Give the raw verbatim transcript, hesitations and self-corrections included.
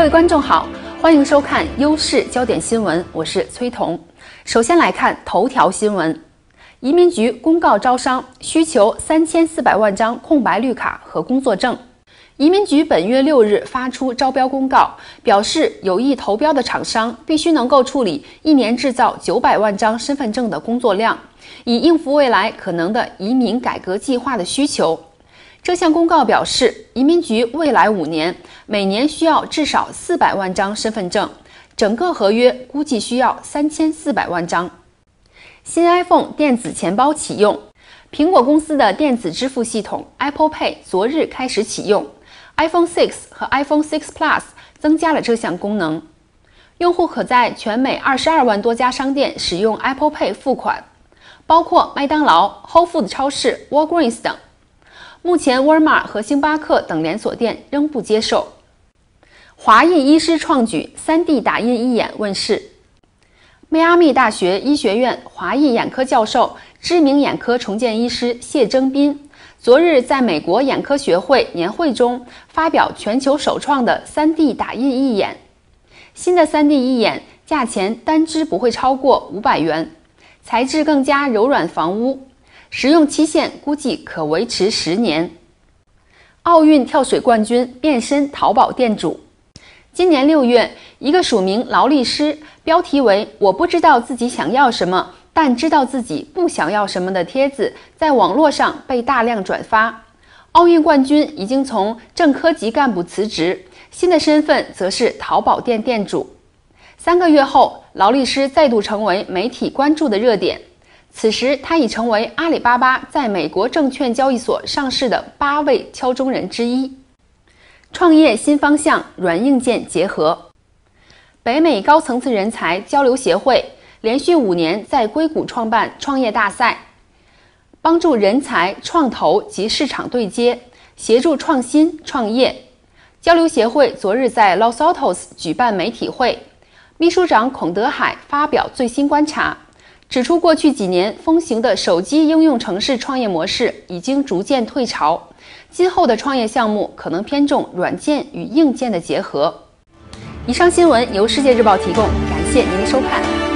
各位观众好，欢迎收看优视焦点新闻，我是崔彤。首先来看头条新闻：移民局公告招商，需求三千四百万张空白绿卡和工作证。移民局本月六日发出招标公告，表示有意投标的厂商必须能够处理一年制造九百万张身份证的工作量，以应付未来可能的移民改革计划的需求。这项公告表示，移民局未来五年每年需要至少四百万张身份证，整个合约估计需要三千四百万张。新 iPhone 电子钱包启用，苹果公司的电子支付系统 Apple Pay 昨日开始启用。iPhone 六和 iPhone 六 Plus 增加了这项功能，用户可在全美二十二万多家商店使用 Apple Pay 付款，包括麦当劳、Whole Foods 超市、Walgreens 等。目前，沃尔玛和星巴克等连锁店仍不接受。华裔医师创举 三 D 打印义眼问世。迈阿密大学医学院华裔眼科教授、知名眼科重建医师谢征斌昨日在美国眼科学会年会中发表全球首创的 三 D 打印义眼。新的 三 D 义眼价钱单支不会超过五百元，材质更加柔软防污，使用期限估计可维持十年。奥运跳水冠军变身淘宝店主。今年六月，一个署名劳力士，标题为“我不知道自己想要什么，但知道自己不想要什么”的帖子在网络上被大量转发。奥运冠军已经从正科级干部辞职，新的身份则是淘宝店店主。三个月后，劳力士再度成为媒体关注的热点。此时，他已成为阿里巴巴在美国证券交易所上市的八位敲钟人之一。创业新方向，软硬件结合。北美高层次人才交流协会连续五年在硅谷创办创业大赛，帮助人才创投及市场对接，协助创新创业。交流协会昨日在 Los Altos 举办媒体会，秘书长孔德海发表最新观察，指出过去几年风行的手机应用程式创业模式已经逐渐退潮，今后的创业项目可能偏重软件与硬件的结合。以上新闻由世界日报提供，感谢您的收看。